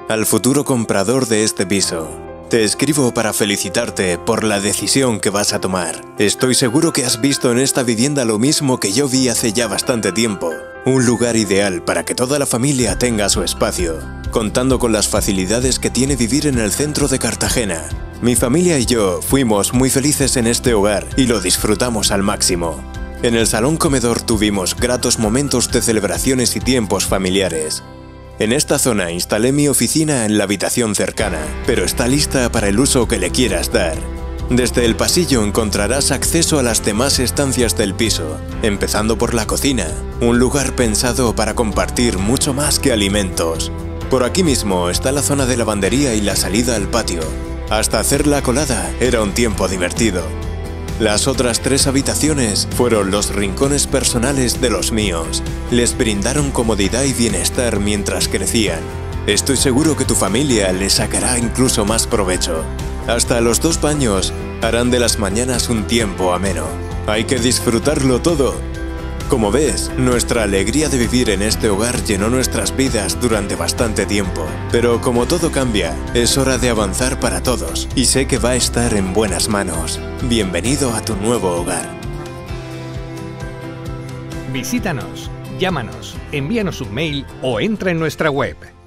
al futuro comprador de este piso. Te escribo para felicitarte por la decisión que vas a tomar. Estoy seguro que has visto en esta vivienda lo mismo que yo vi hace ya bastante tiempo. Un lugar ideal para que toda la familia tenga su espacio, contando con las facilidades que tiene vivir en el centro de Cartagena. Mi familia y yo fuimos muy felices en este hogar y lo disfrutamos al máximo. En el salón comedor tuvimos gratos momentos de celebraciones y tiempos familiares. En esta zona instalé mi oficina en la habitación cercana, pero está lista para el uso que le quieras dar. Desde el pasillo encontrarás acceso a las demás estancias del piso, empezando por la cocina, un lugar pensado para compartir mucho más que alimentos. Por aquí mismo está la zona de lavandería y la salida al patio. Hasta hacer la colada era un tiempo divertido. Las otras 3 habitaciones fueron los rincones personales de los míos. Les brindaron comodidad y bienestar mientras crecían. Estoy seguro que tu familia les sacará incluso más provecho. Hasta los 2 baños harán de las mañanas un tiempo ameno. Hay que disfrutarlo todo. Como ves, nuestra alegría de vivir en este hogar llenó nuestras vidas durante bastante tiempo. Pero como todo cambia, es hora de avanzar para todos, y sé que va a estar en buenas manos. Bienvenido a tu nuevo hogar. Visítanos, llámanos, envíanos un mail o entra en nuestra web.